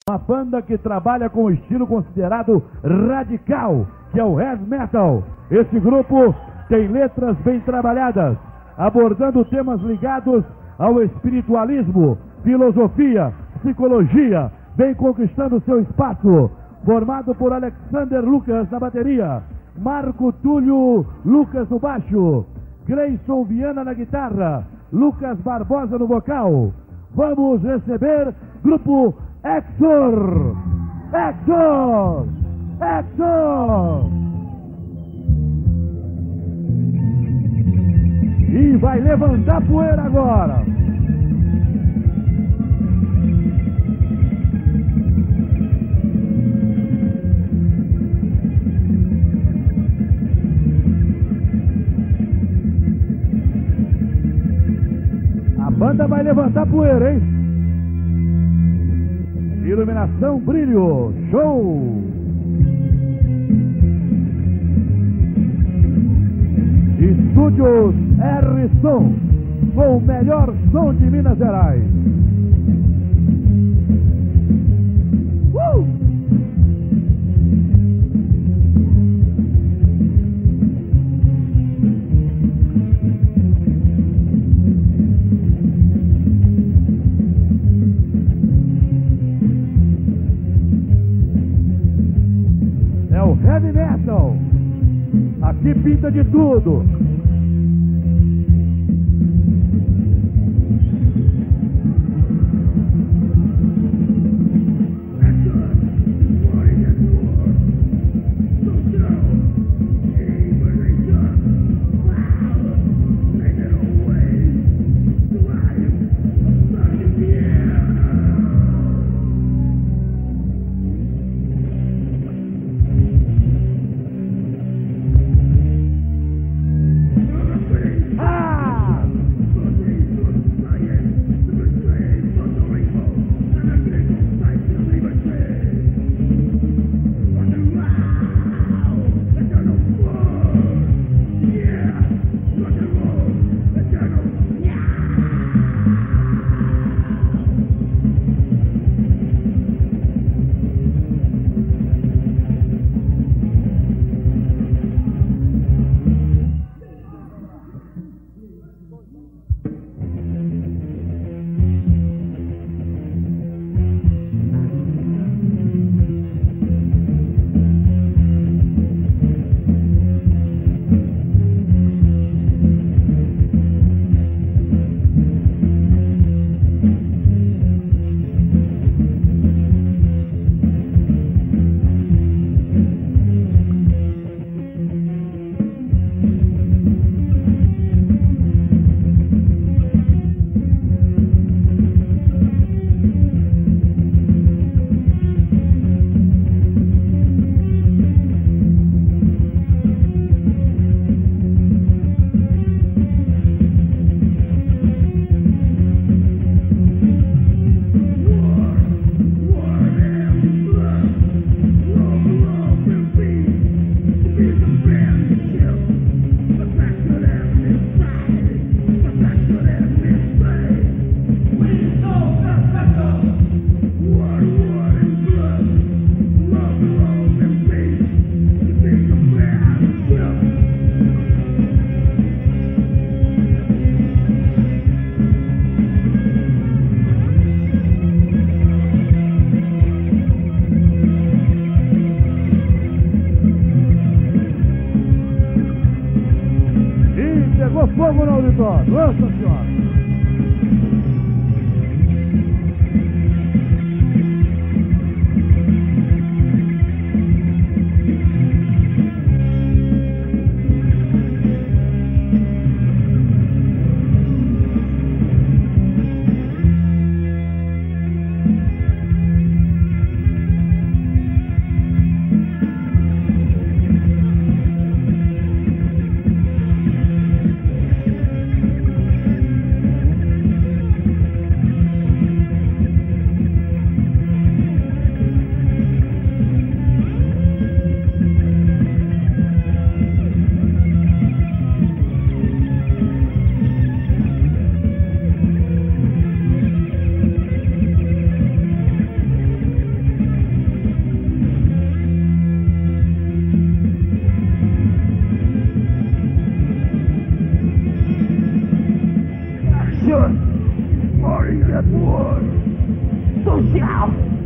Uma banda que trabalha com o estilo considerado radical, que é o heavy metal. Esse grupo tem letras bem trabalhadas, abordando temas ligados ao espiritualismo, filosofia, psicologia, vem conquistando seu espaço. Formado por Alexander Lucas na bateria, Marco Túlio Lucas no baixo, Grayson Viana na guitarra, Lucas Barbosa no vocal. Vamos receber grupo Exor! Exor! Exor! E vai levantar poeira agora! A banda vai levantar poeira, hein? Iluminação, brilho, show! Estúdios R-Som, com o melhor som de Minas Gerais. É o heavy metal. Aqui pinta de tudo. Fogo no auditório, nossa senhora!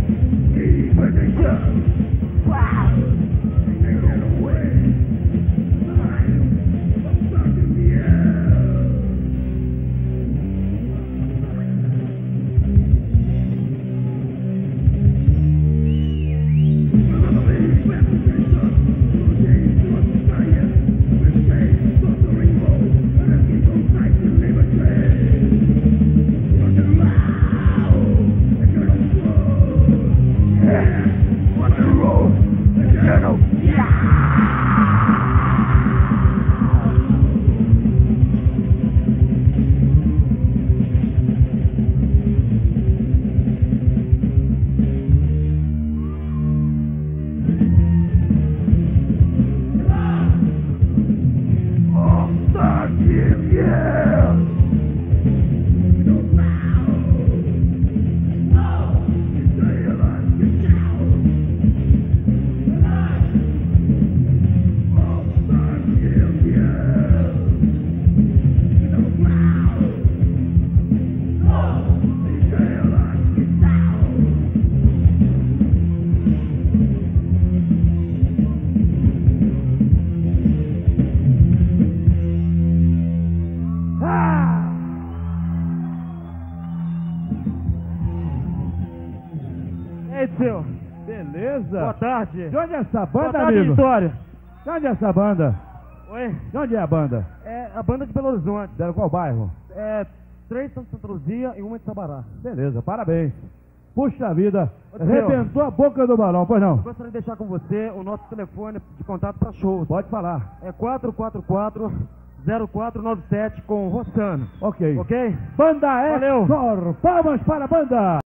Seu. Beleza. Boa tarde. De onde é essa banda, Boa tarde, amigo? Vitória. De onde é essa banda? Oi. De onde é a banda? É a banda de Belo Horizonte. De qual bairro? É 3 de Santa Luzia e uma de Sabará. Beleza, parabéns. Puxa vida, Ô, seu. arrebentou a boca do balão, pois não? Eu gostaria de deixar com você o nosso telefone de contato para shows. Pode falar. É 444-0497 com o Rossano. Ok. Ok? Banda Valeu. Exor, palmas para a banda.